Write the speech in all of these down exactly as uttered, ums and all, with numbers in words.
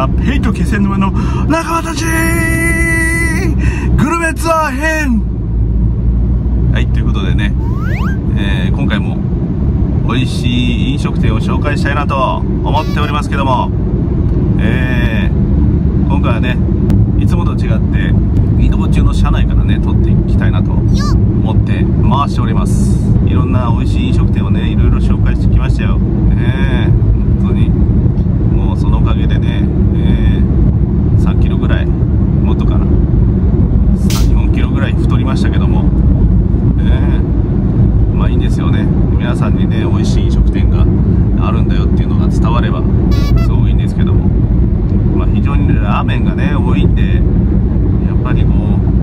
したヘイト気仙沼の仲間たちグルメツアー編。はい、ということでね、えー、今回も美味しい飲食店を紹介したいなと思っておりますけども、えー、今回はねいつもと違って移動中の車内からね撮っていきたいなと思って回しております。いろんな美味しい飲食店をねいろいろ紹介してきましたよ。ね、本当にもうそのおかげでね、えー、さんキロぐらいもっとかなさん、よんキロぐらい太りましたけども、えー、まあいいんですよね。皆さんにね美味しい飲食店があるんだよっていうのが伝わればすごくいいんですけども、まあ、非常にラーメンがね多いんでやっぱりこ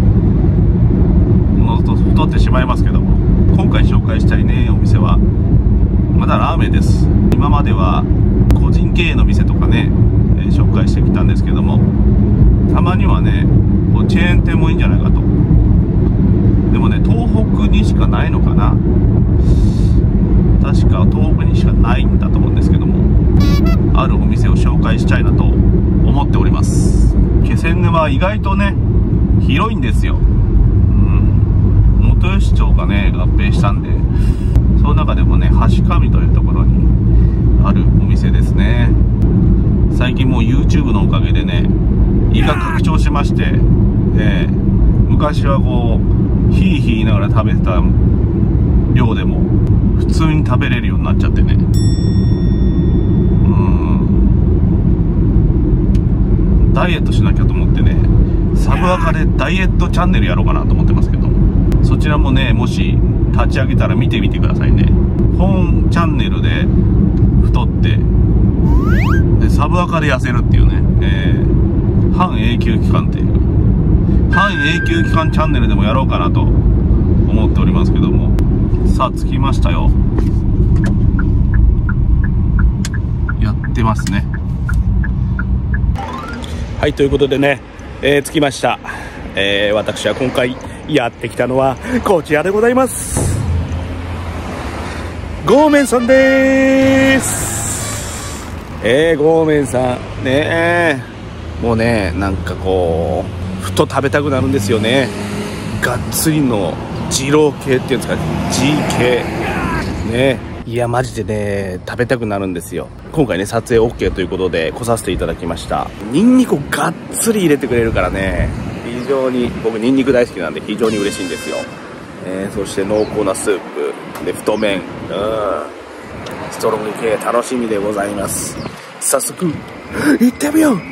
うものと太ってしまいますけども、今回紹介したいねお店はまだラーメンです。今までは個人経営の店とかね、えー、紹介してきたんですけども、たまにはねこうチェーン店もいいんじゃないかと。でもね東北にしかないのかな、確か東北にしかないんだと思うんですけども、あるお店を紹介したいなと思っております。気仙沼は意外とね広いんですよ。うん、元吉町がね合併したんで、その中でもね橋上というところにあるお店ですね。最近もう YouTube のおかげでね胃が拡張しまして、えー、昔はこうヒーヒー言いながら食べてた量でも普通に食べれるようになっちゃってね、ダイエットしなきゃと思ってねサブアカでダイエットチャンネルやろうかなと思ってますけど、そちらもねもし立ち上げたら見てみてくださいね。本チャンネルで太ってでサブアカで痩せるっていうね、えー、半永久期間っていう半永久期間チャンネルでもやろうかなと思っておりますけども、さあ着きましたよ。やってますね。はい、ということでね、えー、着きました。えー、私は今回やってきたのはこちらでございます。ゴーメンさんでーす。えー、ゴーメンさんねー、もうねなんかこうふと食べたくなるんですよね。がっつりの二郎系っていうんですか ジー 系ね。いやマジでね食べたくなるんですよ。今回ね撮影 オーケー ということで来させていただきました。ニンニクをがっつり入れてくれるからね、非常に僕ニンニク大好きなんで非常に嬉しいんですよ。えー、そして濃厚なスープで太麺、うん、ストロング系楽しみでございます。早速行ってみよう。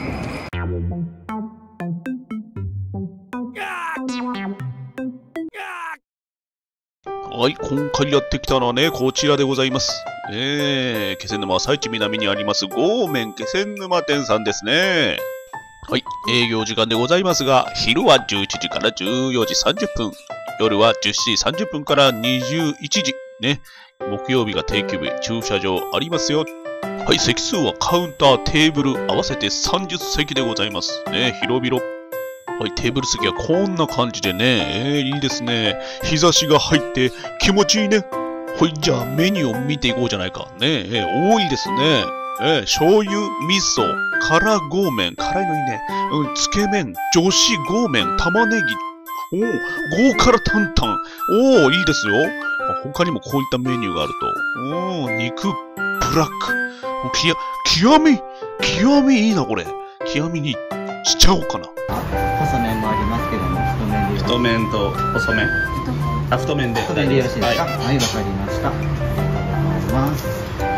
はい、今回やってきたのはね、こちらでございます。えー、気仙沼朝市南にあります、ゴーメン気仙沼店さんですね。はい、営業時間でございますが、昼はじゅういちじからじゅうよじさんじゅっぷん、夜はじゅうしちじさんじゅっぷんからにじゅういちじ、ね、木曜日が定休日、駐車場ありますよ。はい、席数はカウンター、テーブル合わせてさんじゅっせきでございます。ね、広々。はい、テーブル席はこんな感じでね、えー、いいですね。日差しが入って気持ちいいね。はい、じゃあメニューを見ていこうじゃないか。ねえー、多いですね。えー、醤油、味噌、辛ご麺、辛いのいいね。うん、つけ麺、女子ご麺、玉ねぎ。おー、豪辛担々。おー、いいですよ。他にもこういったメニューがあると。おー、肉、ブラック。きや、極み、極みいいな、これ。極みにしちゃおうかな。 細麺もありますけども、太麺で。 太麺と細麺。あ、太麺で。 太麺でよろしいですか。はい、わ、はい、かりました。ありがとうございます。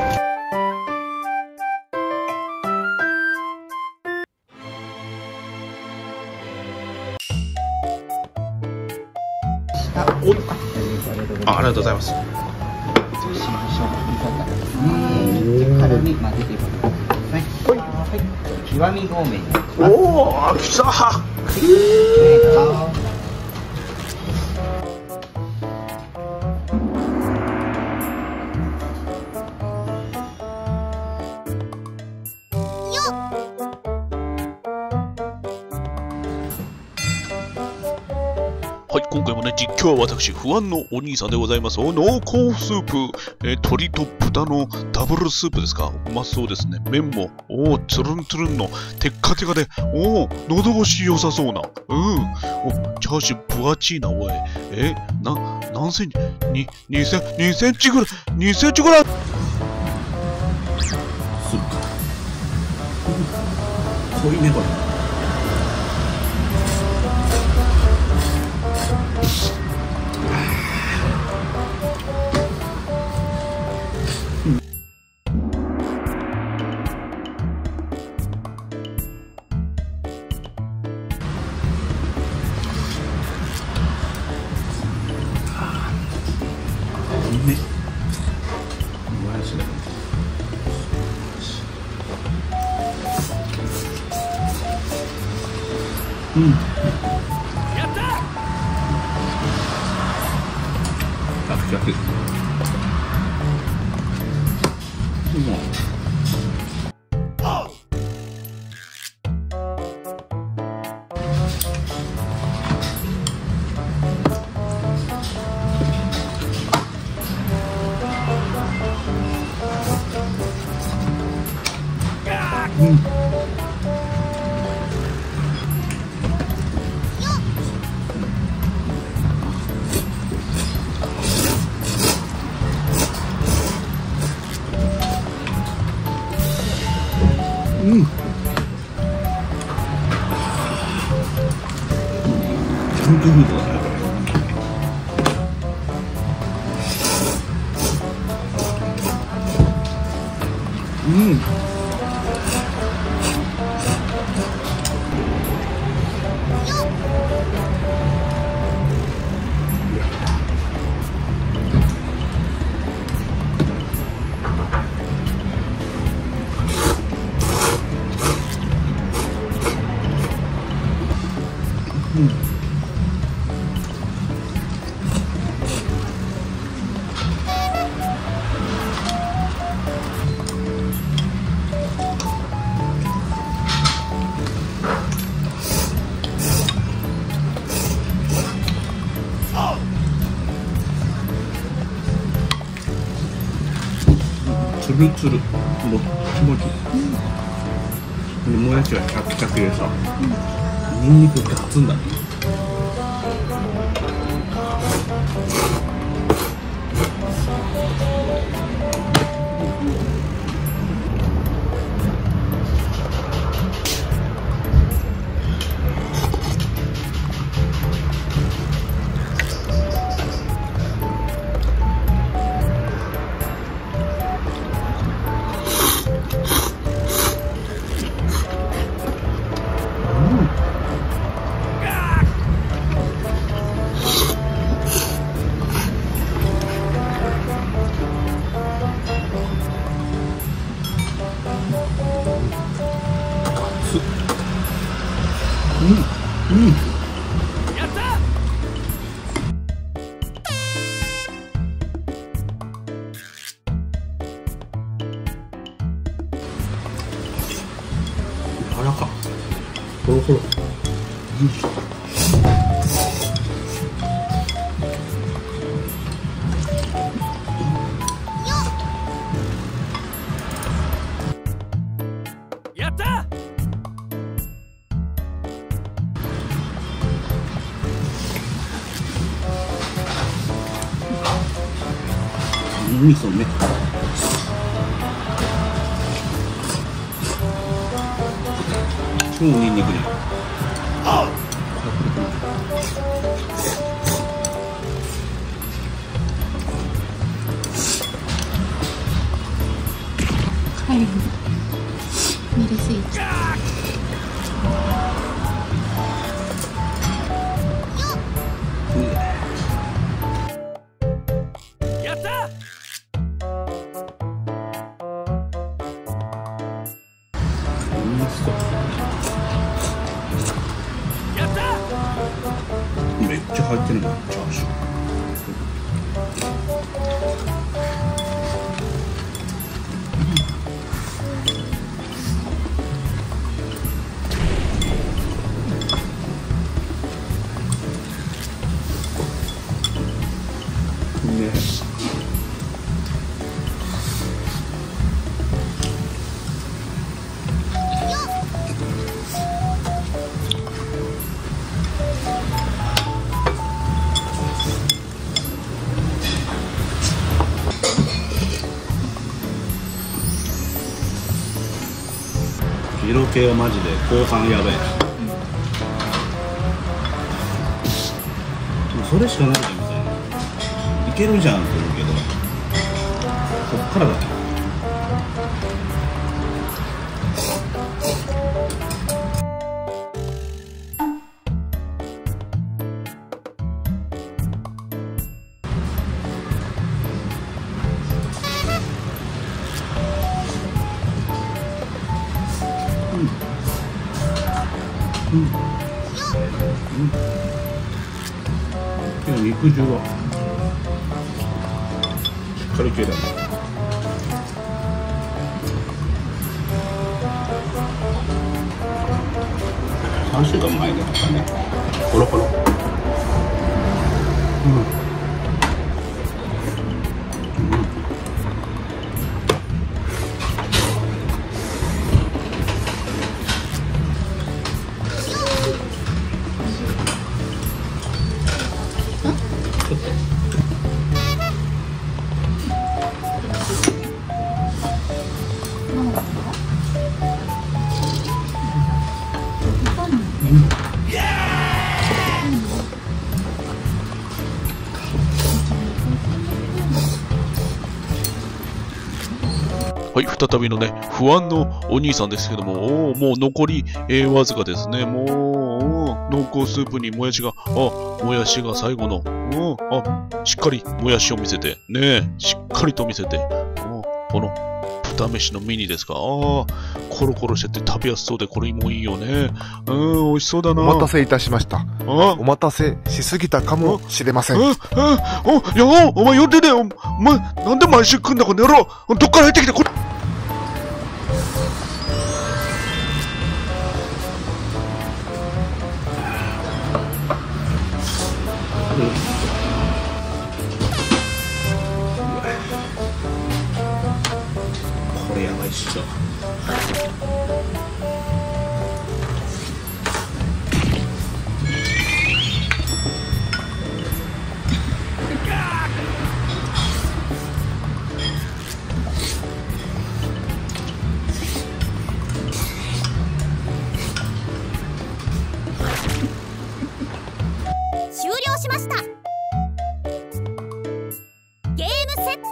お、あ、ありがとうございます。 そうしましょう。で、軽に混ぜてください。はい。はい。極みご麺。 おお、来た。 ははい、今回もね、実況は私、不安のお兄さんでございます。お濃厚スープ、えー、鶏と豚のダブルスープですか。うまそうですね。麺も、おー、つるんつるんの、テッカテカで、おー、喉越し良さそうな。うん。お、チャーシュー分厚いな、おい。え、な、何センチに、にセンチ、にセンチぐらい、にセンチぐらい。 スープか。濃いね、これ。ね、もやしだ。うん。やった。カクカク。うまい。うん。うん。ジャンクフードだね、これ。うん。うん。つるつる、もっちもち。でもやしはシャキシャキでさ、ニンニクガツンだね。うん、うん。やった。柔らか。ほろほろ。うん。やった。味噌ね。超ニンニクね。 はい。ミルスイーツ。 やった。 めっちゃ入ってるな、チャーシュー。 色気はマジで後半やべえ。もうそれしかないじゃんみたいな。いけるじゃんって言うけど、こっからだね。うん、うん、けど肉汁はしっかり系だね。さんしゅうかんまえだったね。コロコロ。うん。 はい、再びのね、不安のお兄さんですけども、おーもう残り、えー、わずかですね。もう、濃厚スープにもやしが、あ、もやしが最後の、うん、あ、しっかりもやしを見せて、ねえ、しっかりと見せて、おこの豚飯のミニですか。ああ、コロコロしてて食べやすそうで、これもいいよね。うん、美味しそうだな。 お待たせいたしました。 あお待たせしすぎたかもしれません。 ああ、お、いや、お前呼んでねえよ。お前、なんで毎週来んだ、この野郎。どっから入ってきて、これ。 これやばいっしょ。 終了しました。ゲームセット。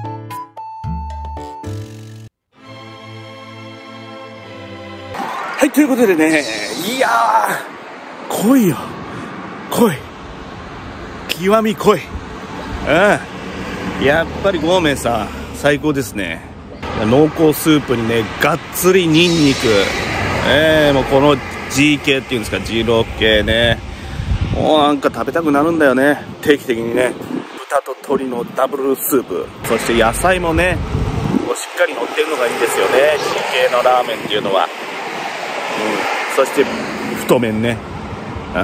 はい、ということでね、いやー、濃いよ。濃い。極み濃い。うん。やっぱりゴーメンさん、最高ですね。濃厚スープにね、がっつりニンニク。えー、もうこの ジー 系っていうんですか、二郎系ね。もうなんか食べたくなるんだよね。定期的にね。豚と鶏のダブルスープ。そして野菜もね、こうしっかり乗ってるのがいいんですよね。ジー 系のラーメンっていうのは。うん、そして太麺ね。うん、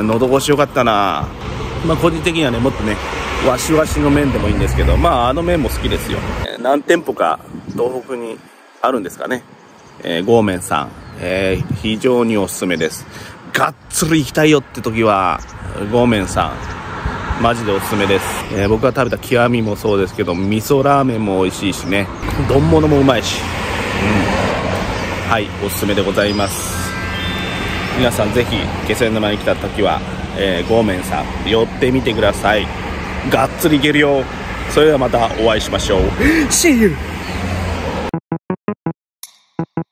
喉越しよかったな。まあ個人的にはね、もっとね、わしわしの麺でもいいんですけど、まああの麺も好きですよ。何店舗か東北にあるんですかね。えー、ゴーメンさん、えー、非常におすすめです。がっつり行きたいよって時はゴーメンさんマジでおすすめです。えー、僕が食べた極みもそうですけど、味噌ラーメンも美味しいしね、丼物もうまいし、うん、はい、おすすめでございます。皆さんぜひ気仙沼に来た時は、えー、ゴーメンさん寄ってみてください。がっつりいけるよ。それではまたお会いしましょう。See you!